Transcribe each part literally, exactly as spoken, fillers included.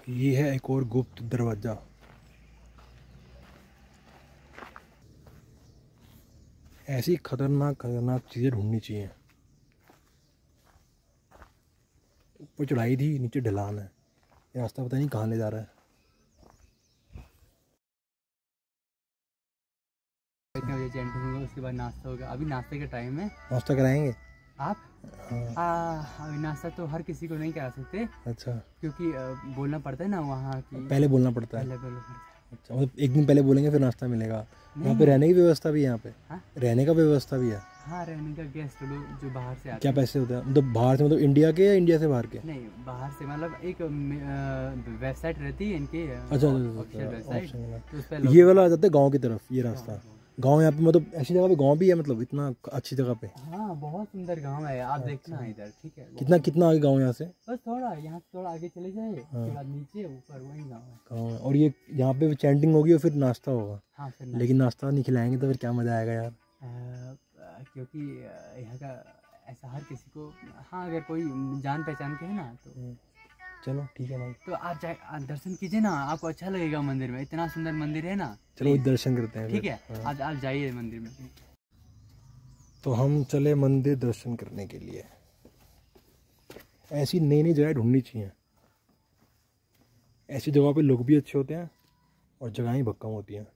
ये है एक और गुप्त दरवाज़ा। ऐसी खतरनाक खतरनाक चीज़ें ढूंढनी चाहिए। ऊपर चढ़ाई थी, नीचे ढलान है। ये रास्ता पता नहीं कहाँ ले जा रहा है। इतने बजे चैंटिंग होगा, उसके बाद नाश्ता होगा। अभी नाश्ते का टाइम है। नाश्ता कराएंगे आप? हाँ। आ, अभी नाश्ता तो हर किसी को नहीं करा सकते। अच्छा, क्योंकि आ, बोलना पड़ता है ना वहाँ की। पहले बोलना पड़ता है। पहले बोलना पड़ता है। अच्छा, मतलब एक दिन पहले बोलेंगे फिर नाश्ता मिलेगा। यहाँ पे नहीं। रहने की व्यवस्था भी है? यहाँ पे हाँ? रहने का व्यवस्था भी है? हाँ, रहने का गेस्ट लोग जो बाहर से आते क्या हैं। पैसे होते हैं? मतलब बाहर से, मतलब इंडिया के या इंडिया से बाहर के? नहीं, बाहर से मतलब एक वेबसाइट रहती है इनकी, अच्छा, ऑफिशियल वेबसाइट। तो उस पे ये वाला आ जाता है गाँव की तरफ, ये रास्ता गाँव। यहाँ पे मतलब ऐसी जगह पे गाँव भी है, मतलब इतना अच्छी जगह पे? हाँ, बहुत सुंदर गांव है। आप देखना इधर, ठीक है? कितना कितना आगे गाँव है यहाँ से? बस थोड़ा यहाँ से थोड़ा आगे चले जाइए, उसके बाद नीचे ऊपर वही गाँव है। गाँव है। और ये यहाँ पे चैंटिंग होगी और फिर नाश्ता होगा? हाँ, फिर लेकिन नाश्ता नहीं खिलाएंगे तो फिर क्या मज़ा आएगा यार। आ, क्योंकि यहाँ का ऐसा हर किसी को, हाँ अगर कोई जान पहचान के है ना तो चलो ठीक है भाई। तो आप जाए, दर्शन कीजिए ना, आपको अच्छा लगेगा। मंदिर में इतना सुंदर मंदिर है ना। चलो दर्शन करते हैं, ठीक है, आज आप जाइए मंदिर में। तो हम चले मंदिर दर्शन करने के लिए। ऐसी नई नई जगह ढूंढनी चाहिए। ऐसी जगहों पे लोग भी अच्छे होते हैं और जगहें भक्कम होती हैं।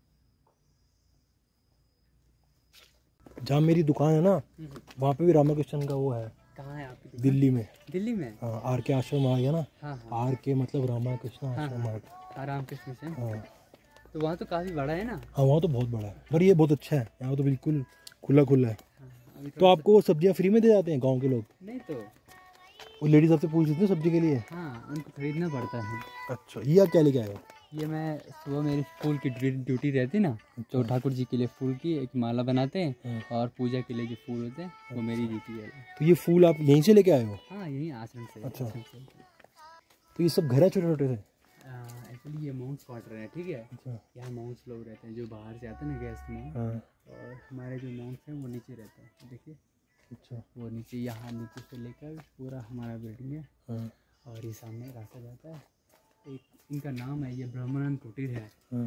जहाँ मेरी दुकान है ना, वहाँ पे भी रामाकृष्ण का वो है। कहाँ है आपकी दुकान? दिल्ली में। दिल्ली में? हाँ, आर के आश्रम आ गया ना। हाँ हाँ। आर के मतलब रामाकृष्ण आश्रम आ हाँ, रामकृष्ण से। हाँ तो वहाँ तो काफ़ी बड़ा है ना। हाँ, वहाँ तो बहुत बड़ा है, पर ये बहुत अच्छा है। यहाँ तो बिल्कुल खुला खुला है। अभी तो आपको वो सब्जियाँ फ्री में दे जाते हैं गांव के लोग? नहीं तो वो लेडीज आपसे पूछ लेते हैं सब्जी के लिए? हाँ, उनको खरीदना पड़ता है। अच्छा, ये आप क्या लेके आए हो? ये मैं सुबह मेरी फूल की ड्यूटी रहती है ना, तो ठाकुर जी के लिए फूल की एक माला बनाते हैं और पूजा के लिए जो फूल होते हैं वो मेरी ड्यूटी है। तो ये फूल आप यहीं से लेके आए हो? हाँ, यहीं आश्रम से। अच्छा। आश्रम से। तो ये सब घर है छोटे छोटे से? एक्चुअली ये माउंट्स क्वार्टर है, ठीक है? अच्छा। यहाँ माउंट्स लोग रहते हैं जो बाहर से आते हैं ना, गेस्ट में। हाँ। और हमारे जो माउंट्स हैं वो नीचे रहते हैं, देखिए। अच्छा। वो नीचे, यहाँ नीचे से लेकर पूरा हमारा बिल्डिंग है। हाँ। और ये सामने रास्ता जाता है। एक इनका नाम है, ये ब्रह्मानंद कुटीर है। हाँ।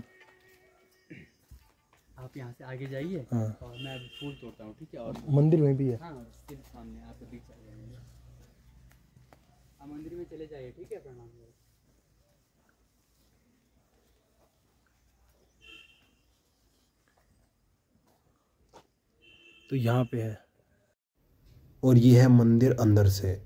आप यहाँ से आगे जाइए। हाँ। और मैं अभी फूल तोड़ता हूँ, ठीक है? और मंदिर में भी है? हाँ, उसके सामने आपको दिख जाएगा। आप मंदिर में चले जाइए, ठीक है? प्रणाम। तो यहाँ पे है, और ये है मंदिर अंदर से।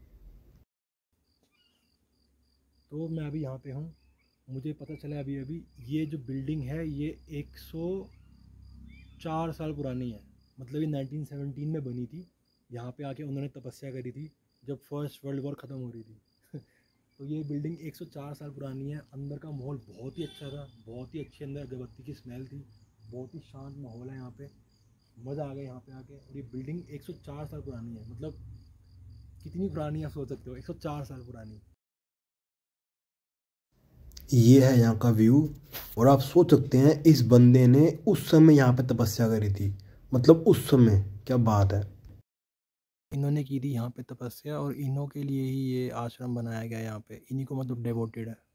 तो मैं अभी यहाँ पे हूँ। मुझे पता चला अभी अभी ये जो बिल्डिंग है ये एक सौ चार साल पुरानी है। मतलब ये नाइनटीन सेवनटीन में बनी थी। यहाँ पे आके उन्होंने तपस्या करी थी जब फर्स्ट वर्ल्ड वॉर ख़त्म हो रही थी। तो ये बिल्डिंग एक सौ चार साल पुरानी है। अंदर का माहौल बहुत ही अच्छा था, बहुत ही अच्छी अंदर अगरबत्ती की स्मेल थी। बहुत ही शांत माहौल है यहाँ पे, मज़ा आ गया यहाँ पे आके। और ये बिल्डिंग एक सौ चार साल पुरानी है। मतलब कितनी पुरानी आप सोच सकते हो, एक सौ चार साल पुरानी। ये है यहाँ का व्यू। और आप सोच सकते हैं इस बंदे ने उस समय यहाँ पे तपस्या करी थी। मतलब उस समय, क्या बात है। इन्होंने की थी यहाँ पे तपस्या और इन्हों के लिए ही ये आश्रम बनाया गया यहाँ पे। इन्हीं को मतलब डेवोटेड है।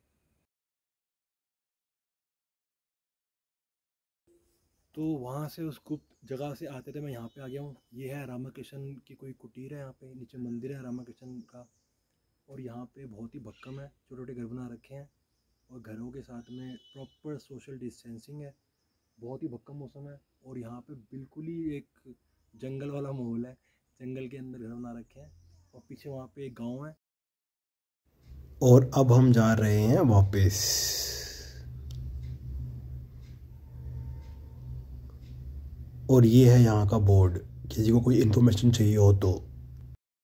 तो वहाँ से उस गुप्त जगह से आते थे मैं यहाँ पे आ गया हूँ। ये है रामाकृष्ण की कोई कुटीर है। यहाँ पे नीचे मंदिर है रामाकृष्ण का। और यहाँ पे बहुत ही भक्कम है, छोटे छोटे घर बना रखे हैं और घरों के साथ में प्रॉपर सोशल डिस्टेंसिंग है। बहुत ही भक्कम मौसम है। और यहाँ पे बिल्कुल ही एक जंगल वाला माहौल है। जंगल के अंदर घर बना रखे हैं और पीछे वहाँ पे एक गांव है। और अब हम जा रहे हैं वापस। और ये है यहाँ का बोर्ड, किसी को कोई इन्फॉर्मेशन चाहिए हो तो।